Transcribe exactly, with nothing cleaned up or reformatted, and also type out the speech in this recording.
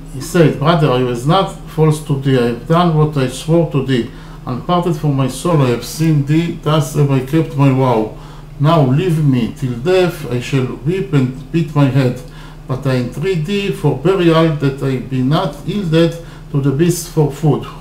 he said, brother, I was not false to thee, I have done what I swore to thee, and parted from my soul I have seen thee, thus have I kept my vow. Now leave me till death, I shall weep and beat my head, but I entreat thee for burial, that I be not yielded to the beasts for food.